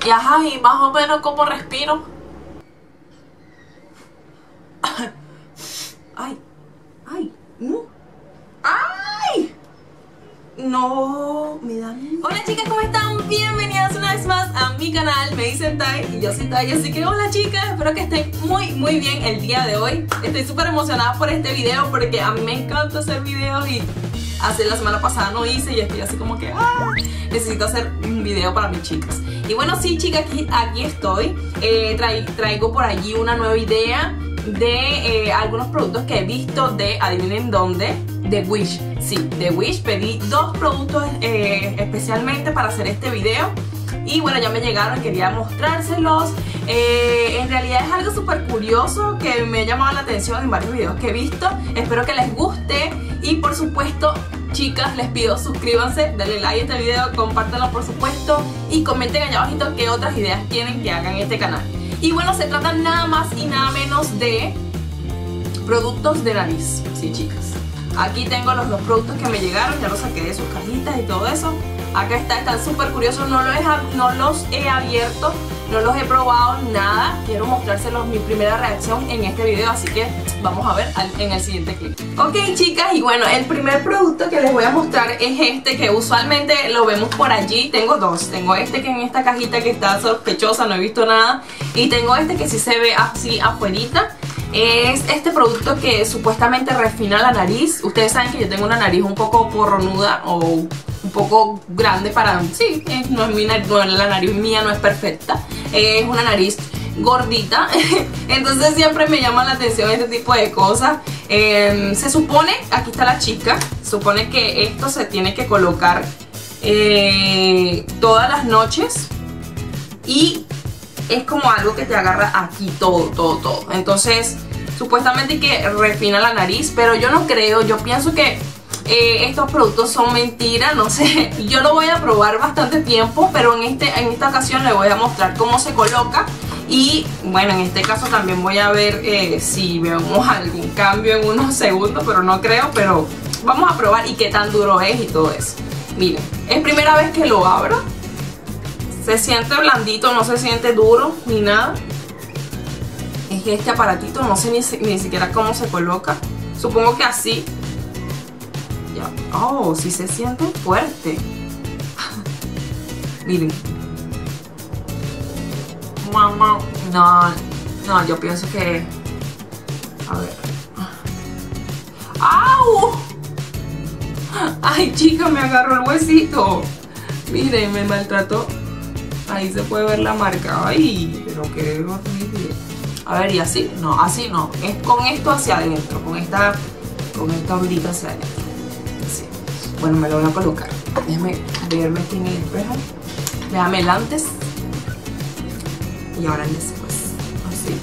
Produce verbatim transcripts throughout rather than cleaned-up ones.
Y ajá, y más o menos cómo respiro. Ay, ay, no. Ay, no, me da miedo. Hola chicas, ¿cómo están? Bienvenidas una vez más a mi canal. Me dicen Tai y yo soy Tai, así que hola chicas, espero que estén muy muy bien el día de hoy. Estoy súper emocionada por este video porque a mí me encanta hacer videos y hace la semana pasada no hice y estoy así como que ¡ah! Necesito hacer un video para mis chicas. Y bueno, sí chicas, aquí, aquí estoy. eh, trai, Traigo por allí una nueva idea de eh, algunos productos que he visto de, adivinen dónde, de Wish. Sí, de Wish. Pedí dos productos eh, especialmente para hacer este video. Y bueno, ya me llegaron, quería mostrárselos. eh, En realidad es algo súper curioso que me ha llamado la atención en varios videos que he visto. Espero que les guste. Y por supuesto, chicas, les pido suscríbanse, denle like a este video, compártanlo por supuesto. Y comenten allá abajito qué otras ideas quieren que hagan en este canal. Y bueno, se trata nada más y nada menos de productos de nariz. Sí, chicas, aquí tengo los dos productos que me llegaron, ya los saqué de sus cajitas y todo eso. Acá está, están súper curiosos, no los, he, no los he abierto, no los he probado, nada. Quiero mostrárselos mi primera reacción en este video, así que vamos a ver en el siguiente clip. Ok chicas, y bueno, el primer producto que les voy a mostrar es este, que usualmente lo vemos por allí. Tengo dos, tengo este que en esta cajita que está sospechosa, no he visto nada. Y tengo este que sí se ve así afuerita. Es este producto que supuestamente refina la nariz. Ustedes saben que yo tengo una nariz un poco porronuda o un poco grande para... Sí, no es mi nariz, no, la nariz mía no es perfecta. Es una nariz gordita. Entonces siempre me llama la atención este tipo de cosas. eh, Se supone, aquí está la chica, supone que esto se tiene que colocar eh, todas las noches. Y es como algo que te agarra aquí todo, todo, todo. Entonces, supuestamente que refina la nariz, pero yo no creo, yo pienso que eh, estos productos son mentiras, no sé. Yo lo voy a probar bastante tiempo, pero en, este, en esta ocasión les voy a mostrar cómo se coloca. Y bueno, en este caso también voy a ver eh, si vemos algún cambio en unos segundos, pero no creo, pero vamos a probar y qué tan duro es y todo eso. Miren, es primera vez que lo abro. Se siente blandito, no se siente duro ni nada. Es este aparatito, no sé ni, ni siquiera cómo se coloca. Supongo que así. Ya. Oh, sí se siente fuerte. Miren. Mamá. No, no, yo pienso que... A ver. ¡Au! Ay, chica, me agarró el huesito. Miren, me maltrató. Ahí se puede ver la marca. Ay, pero qué horrible. A ver, y así, no, así no. Es con esto hacia adentro, con esta, con esta ondita hacia adentro. Así. Bueno, me lo voy a colocar. Déjame verme aquí en el espejo. Déjame el antes. Y ahora el después. Así.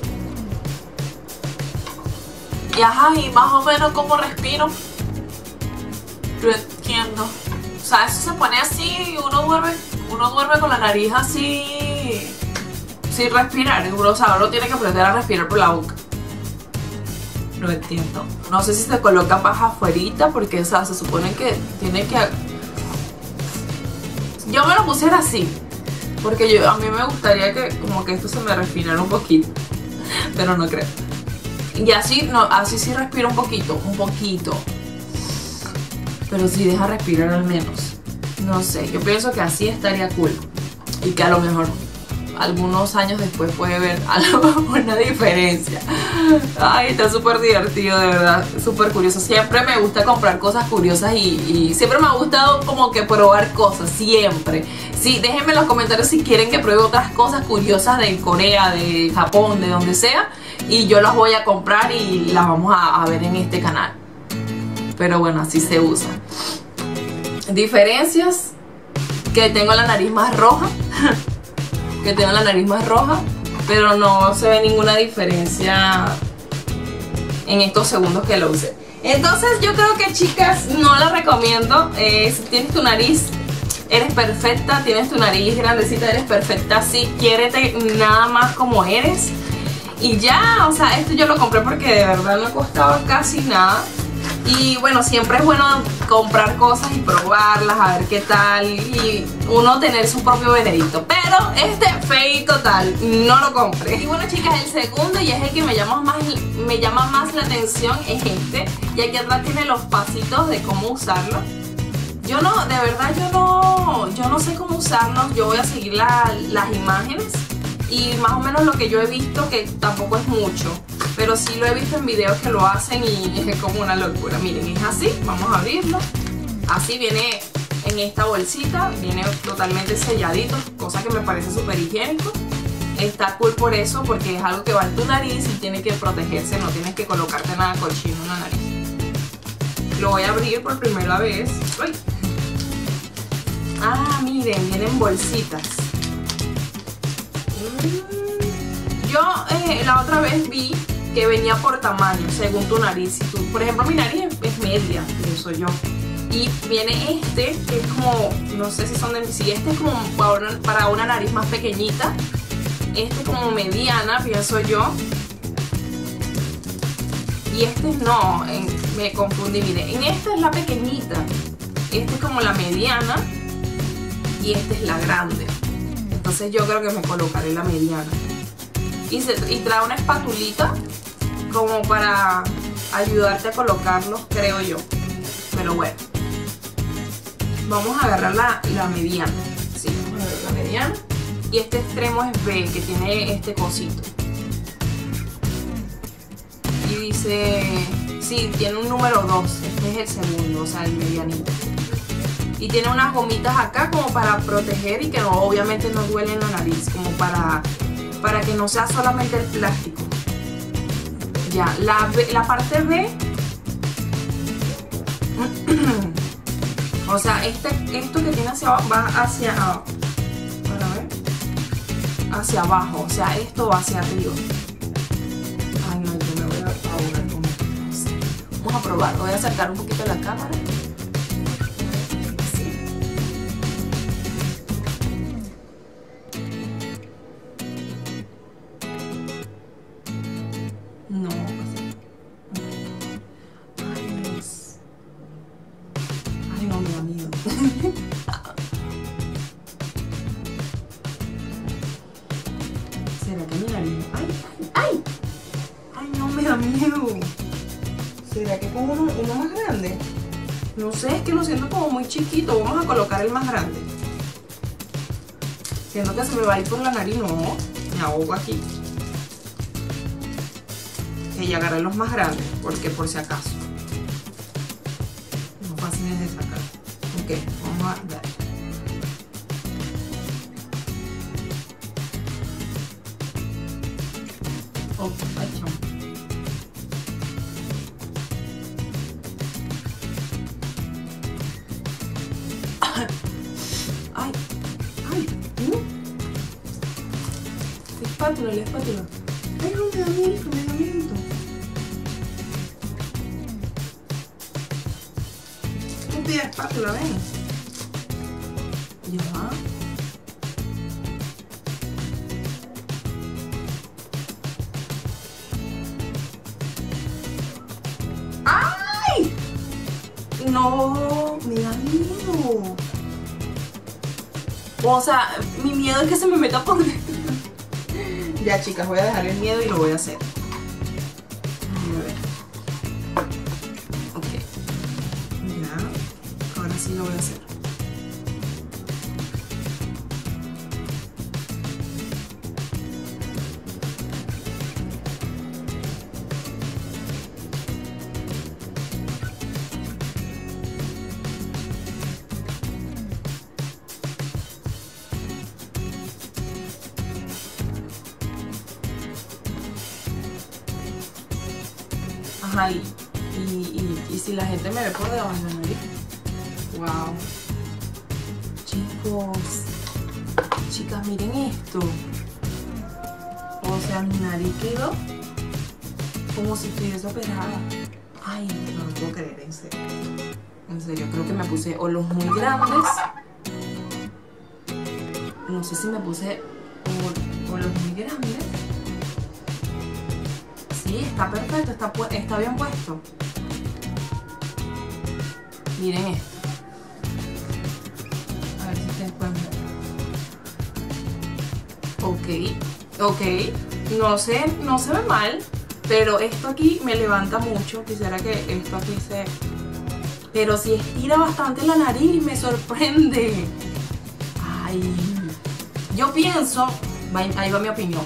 Y ajá, y más o menos cómo respiro. Yo entiendo. O sea, eso se pone así y uno duerme. Uno duerme con la nariz así, sin respirar. O sea, uno tiene que aprender a respirar por la boca. No entiendo. No sé si se coloca más afuerita, porque o sea, se supone que tiene que... Yo me lo pusiera así, porque yo, a mí me gustaría que como que esto se me respirara un poquito, pero no creo. Y así, no, así sí respiro un poquito, un poquito. Pero sí deja respirar al menos. No sé, yo pienso que así estaría cool. Y que a lo mejor algunos años después puede ver una diferencia. Ay, está súper divertido, de verdad. Súper curioso. Siempre me gusta comprar cosas curiosas y, y siempre me ha gustado como que probar cosas. Siempre. Sí, déjenme en los comentarios si quieren que pruebe otras cosas curiosas de Corea, de Japón, de donde sea. Y yo las voy a comprar y las vamos a, a ver en este canal. Pero bueno, así se usa. Diferencias: que tengo la nariz más roja. Que tengo la nariz más roja, pero no se ve ninguna diferencia en estos segundos que lo usé. Entonces yo creo que, chicas, no la recomiendo. eh, Si tienes tu nariz, eres perfecta. Tienes tu nariz grandecita, eres perfecta así. Quiérete nada más como eres. Y ya, o sea, esto yo lo compré porque de verdad no costaba casi nada. Y bueno, siempre es bueno comprar cosas y probarlas, a ver qué tal, y uno tener su propio veredicto. Pero Pero este fake total, no lo compré. Y bueno chicas, el segundo y es el que me llama más, me llama más la atención es este. Y aquí atrás tiene los pasitos de cómo usarlo. Yo no, de verdad yo no, yo no sé cómo usarlos. Yo voy a seguir la, las imágenes y más o menos lo que yo he visto, que tampoco es mucho, pero sí lo he visto en videos que lo hacen y es como una locura. Miren, es así, vamos a abrirlo. Así viene en esta bolsita, viene totalmente selladito, cosa que me parece súper higiénico. Está cool por eso, porque es algo que va en tu nariz y tiene que protegerse, no tienes que colocarte nada cochino en la nariz. Lo voy a abrir por primera vez. ¡Ay! Ah, miren, vienen bolsitas. Yo eh, la otra vez vi que venía por tamaño, según tu nariz. Si tú, por ejemplo, mi nariz es media, pienso yo. Y viene este, que es como, no sé si son de... Si este es como para una, para una nariz más pequeñita. Este como mediana, pienso yo. Y este no, en, me confundí, miren. En esta es la pequeñita. Este es como la mediana. Y esta es la grande. Entonces yo creo que me colocaré la mediana. Y, se, y trae una espatulita como para ayudarte a colocarlos, creo yo. Pero bueno, vamos a agarrar la, la mediana. Sí, vamos a agarrar la mediana. Y este extremo es B, que tiene este cosito. Y dice, sí, tiene un número dos. Este es el segundo, o sea, el medianito. Y tiene unas gomitas acá como para proteger y que no, obviamente no duele en la nariz, como para, para que no sea solamente el plástico. Ya, la, la parte B, o sea, este, esto que tiene hacia abajo va hacia, para ver, hacia abajo, o sea, esto va hacia arriba. Ay no, yo me voy a ahogar con esto. Vamos a probar, voy a acercar un poquito la cámara. No, ay Dios. Ay no, me da miedo. ¿Será que mi nariz? Ay, ay, ay. Ay no, me da miedo. ¿Será que pongo uno, uno más grande? No sé, es que lo siento como muy chiquito. Vamos a colocar el más grande. Siento que se me va a ir por la nariz. No, me ahogo aquí. Y agarré los más grandes, porque por si acaso. No fáciles de sacar. Ok, vamos a ver. Oh, ay, chamo. Ay, ay, ¿no? La espátula, la espátula. Ay, no, me da miedo, me da miedo. Estúpida espátula, ven. Ya. ¡Ay! No, me da miedo. O sea, mi miedo es que se me meta por dentro. Ya chicas, voy a dejar el miedo y lo voy a hacer. A ver. Ok. Ya. Ahora sí lo voy a hacer. Ajá, y, y, y, y si la gente me ve por debajo de la nariz. Wow. Chicos, chicas, miren esto. O sea, mi nariz quedó como si estuviese operada. Ay, no lo puedo creer, en serio. En serio, creo que me puse o los muy grandes. No sé si me puse o, o los muy grandes. Sí, está perfecto, está, está bien puesto. Miren esto. A ver si ustedes pueden ver. Ok, ok, no sé, no se ve mal, pero esto aquí me levanta mucho. Quisiera que esto aquí se... Pero si estira bastante la nariz, me sorprende. Ay, yo pienso, ahí va mi opinión,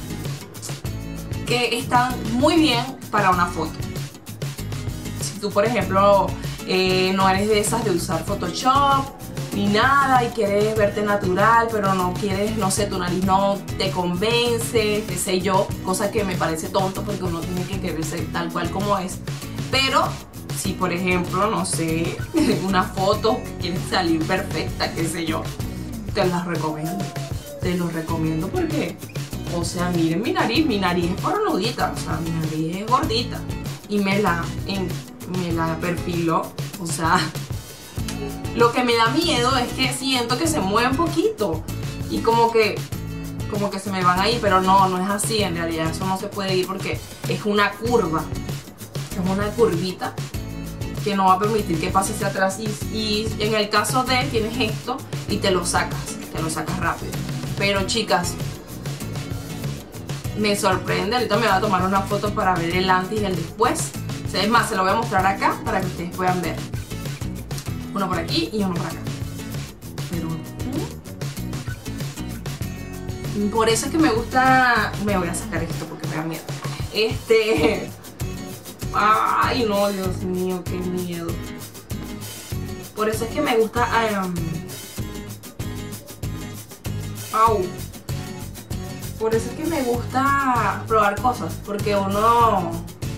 que están muy bien para una foto. Si tú, por ejemplo, eh, no eres de esas de usar Photoshop ni nada y quieres verte natural, pero no quieres, no sé, tu nariz no te convence, qué sé yo, cosa que me parece tonto porque uno tiene que quererse tal cual como es. Pero si, por ejemplo, no sé, una foto que quieres salir perfecta, qué sé yo, te las recomiendo. Te los recomiendo porque, o sea, miren mi nariz, mi nariz es cornudita, o sea, mi nariz es gordita y me la, en, me la perfiló, o sea, lo que me da miedo es que siento que se mueve un poquito y como que, como que se me van ahí, pero no, no es así, en realidad eso no se puede ir porque es una curva, es una curvita que no va a permitir que pase hacia atrás y, y en el caso de, tienes esto y te lo sacas, te lo sacas rápido. Pero chicas, me sorprende. Ahorita me voy a tomar una foto para ver el antes y el después. O sea, es más, se lo voy a mostrar acá para que ustedes puedan ver. Uno por aquí y uno por acá. Pero ¿Mm? Por eso es que me gusta. Me voy a sacar esto porque me da miedo. Este. Ay, no, Dios mío, qué miedo. Por eso es que me gusta. Um, Au. Por eso es que me gusta probar cosas, porque uno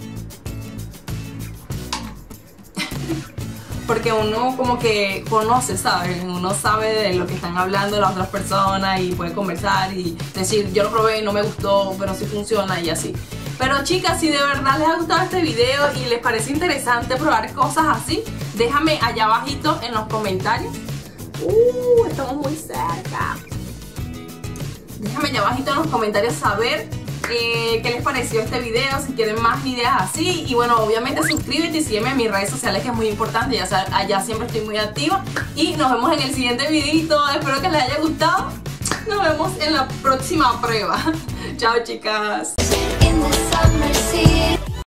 porque uno como que conoce, ¿sabes? Uno sabe de lo que están hablando las otras personas y puede conversar y decir, yo lo probé y no me gustó, pero sí funciona y así. Pero chicas, si de verdad les ha gustado este video y les parece interesante probar cosas así, déjame allá abajito en los comentarios. Uh, estamos muy cerca. Déjame allá abajito en los comentarios saber eh, qué les pareció este video, si quieren más videos así. Y bueno, obviamente suscríbete y sígueme en mis redes sociales, que es muy importante. Ya sabes, allá siempre estoy muy activa. Y nos vemos en el siguiente videito. Espero que les haya gustado. Nos vemos en la próxima prueba. Chao, chicas.